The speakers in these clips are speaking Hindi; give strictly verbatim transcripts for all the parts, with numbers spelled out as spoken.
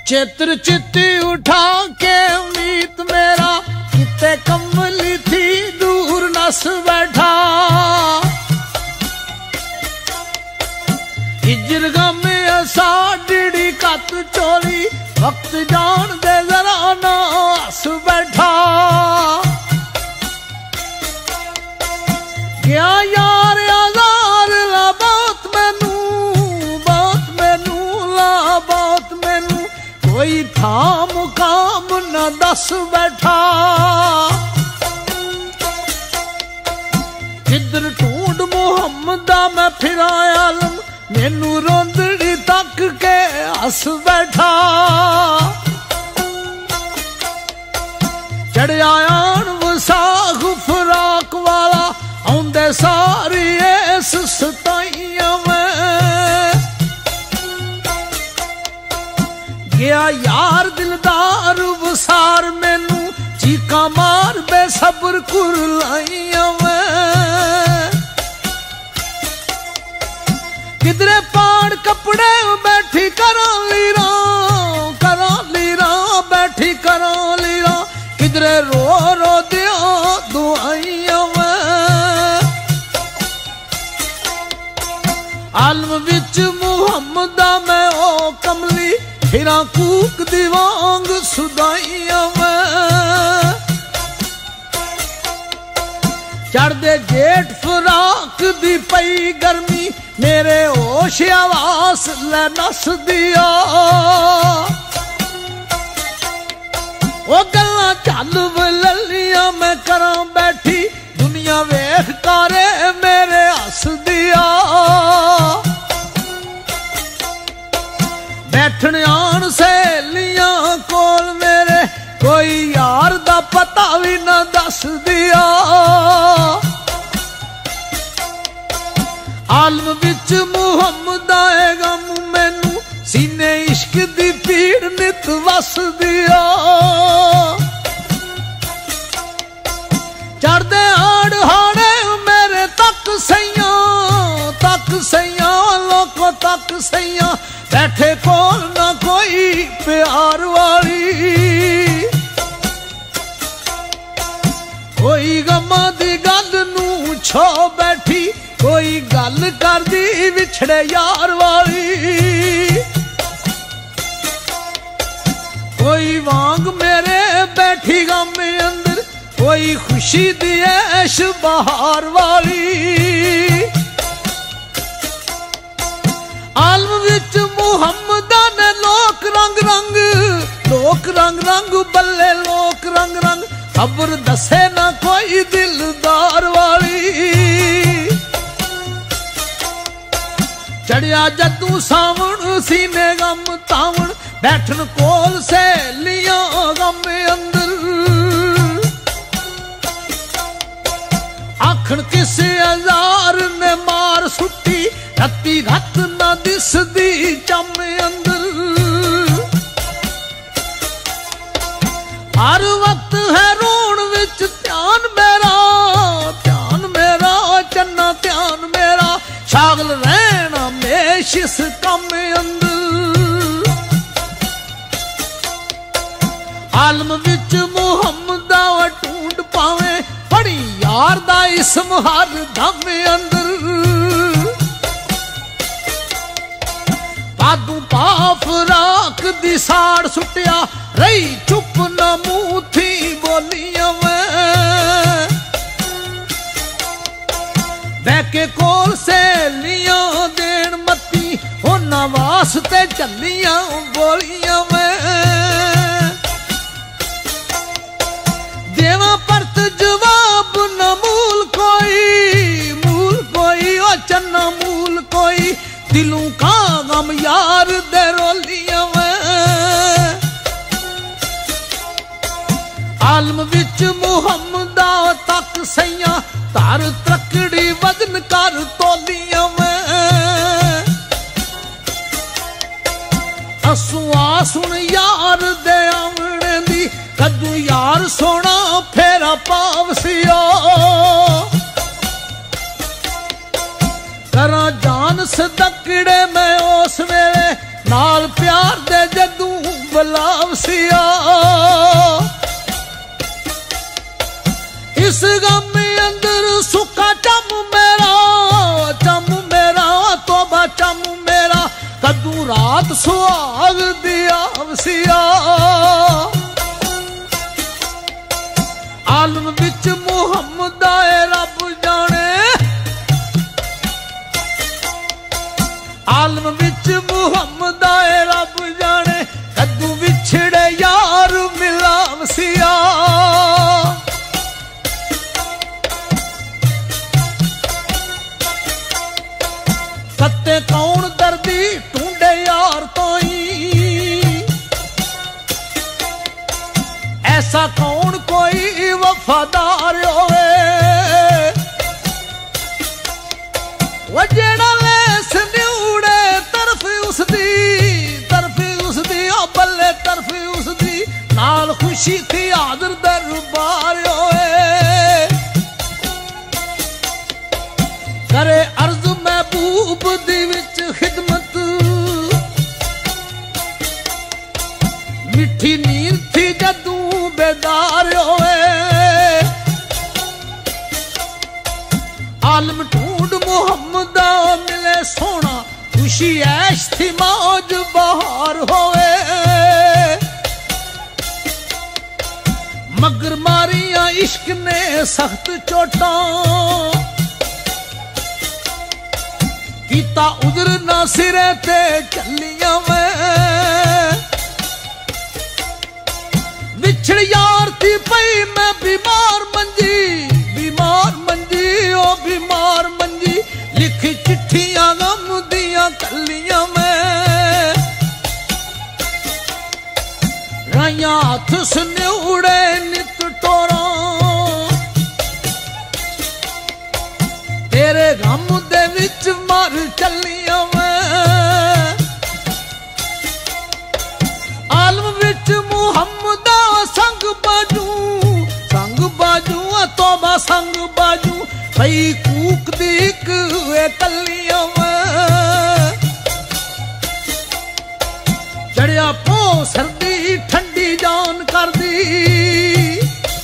चित्र चित्ती उठा के मीत मेरा किते कमली थी दूर नस बैठा। हिजर गम ऐसा डिड़ी कत चोरी वक्त जान दे जरा ना हस बैठा। गया यार आजार ला बात मैनू बात मैनू ला बात मैनू कोई था मुकाम न दस बैठा। जिधर ढूंढ मुहम्मदा मैं फिरा आलम मैनू रोंदड़ी तक के हस बैठा। चढ़िया आन वसाख फराक वाला आउंदे सारी इस सताइया में। गया यार दिलदार वसार मैनू चीका मार बेसब्र कुरलाइया में। किधरे पाड़ कपड़े बैठी करा लीरा करा लीरा बैठी करा लीरा किधरे रो रो दिया दुआइया में। आलम विच मुहम्मदा मैं ओ कमली फिरा कूक दीवांग सुदाइया में। चढ़दे जेठ फराक दी पई गर्मी मेरे होश आवास ले नस दिया। ओ गल्ला चल ललिया मैं करा बैठी दुनिया वेख कारे मेरे हस दिया। बैठन आन सहेलियां कोल मेरे कोई यार दा पता भी ना दस दिया। आलम विच मुहम्मदा ए गम मैनू सीने इश्क दी पीड़ नित वस दिया। चढ़दे आड़ हाड़े मेरे तक सैया तक सैया लोको तक सैया बैठे कोल ना कोई प्यार वाली। कोई गमा दी गल नू छो बैठी कोई गल कर दी विछड़े यार वाली। कोई वांग मेरे बैठी गम अंदर कोई खुशी दी ऐश बहार वाली। आलम विच मुहम्मदा ने लोक रंग रंग लोक रंग रंग बल्ले लोक रंग रंग खबर दसे ना कोई दिलदार वाली। चढ़िया जदू सावण सीने गम तावण बैठन कोल सहेलियां गम अंदर। आखन किस हजार ने मार सुट्टी रत्ती रत ना दिसदी चम अंदर। हर वक्त है रोण विच ध्यान मेरा ध्यान मेरा चन्ना ध्यान मेरा शागल रहना मेश इस कम अंदर। आलम विच मुहम्मदा ढूंढ पावे बड़ी यार दा इसम हर दम अंदर। पादू पाफ राख दी साड़ सुटिया रही चुप न मुंह थी बोलिया में। बैके कोल सहेलियां देन मती उन्हां वास्ते चलियां बोलियां में। देवा परत जवाब न मूल कोई मूल कोई ओ चन्ना मूल कोई दिलों का गम यार दे रोलियां में। आलम विच मुहम्मदा तक सैया तार त्रकड़ी वजन कर तोलियां में। असुआ सुन यार दे आवणे दी कदू यार सोना फेरा पावसियो। करा जान सदकड़े मैं उस वेले नाल प्यार दे जदू सिया। इस गम अंदर सुखा चम मेरा, चम मेरा तोबा चम मेरा, कदू रात सुहाग दिया वसिया। आलम विच मुहम्मद आए रब जाने, आलम विच मुहम्मद आए रब जाने, कदू विछड़े यार मिला वसिया। कत्ते कौन दर्दी ढूंढे यार तो ही, ऐसा कौन कोई वफादार होवे, वो जेड़ा लेस न्यूड़े तरफ उसदी, तरफ उसदी ओ बल्ले तरफ उसदी, नाल खुशी थी आदर दरबार होवे। करे अर्ज महबूब दी विच खिदमत, मिठी नींद थी जदू बेदार होए। आलम ढूंढ मुहम्मद मिले सोना, खुशी ऐश थी मौज बहार होए। मगर मारिया इश्क ने सख्त चोटा, कीता उधर ना सिरे ते चलिया मैं। विछड़ यार थी पई मैं बीमार मंजी, बीमार मंजी ओ बीमार मंजी, लिखी चिट्ठियां गम दिया कलियां मैं। राइया हाथ सन्यूड़े नित टोरा, तेरे गम दे विच मर चलिया मैं। आलम विच मुहम्मद संग बाजू, संग बाजू तोबा संग बाजू, भई कूक दीक वे कलिया मैं। चढ़िया पो सर्दी ठंडी जान कर दी,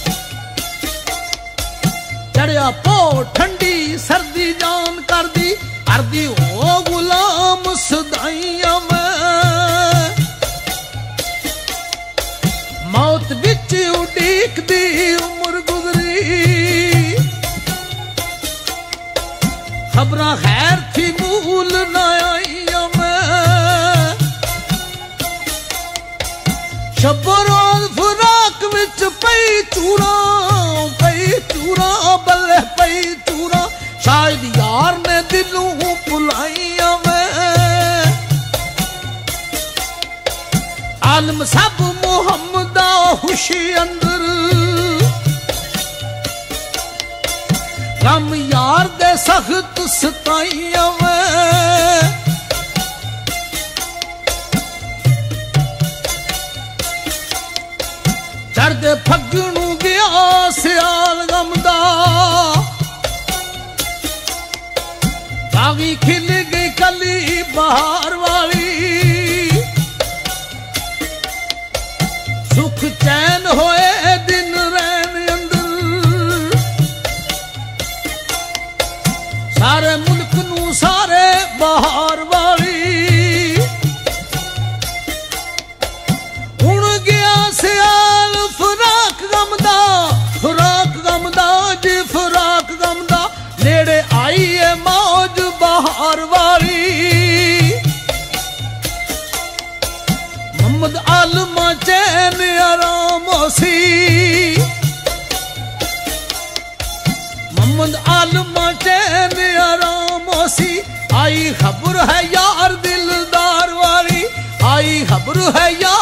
चढ़िया पो ठंडी सर्दी जान कर दी, अर्दी ओ गुलाम सदाइया मैं। मौत बिच उड़ीक दी उम्र गुजरी, खबरां खैर थी मूल ना आईया मैं। शबो रोज फराक विच पई चूरा, पई चूरा बल्ले पई चूरा, शायद यार ने दिलों भुलाइया मैं। आलम सब मुहम्मद खुशी अंदर, गम यार दे सख्त सताइया मैं। चढ़दे फगनू गया सियाल गम दा, बागी खिल गई कली बहार वाली। सुख चैन होए दिन रैन अंदर, सारे मुल्क नू सारे बहार वाली। हुण गया सियाल फराक गम दा, फराक गम दा जी फराक गम दा, नेड़े आई है मौज बहार वाली। मोहम्मद आलमा चैन आराम सी, मोहम्मद आलमा चैन आराम सी, आई खबर है यार दिलदार वाली, आई खबर है यार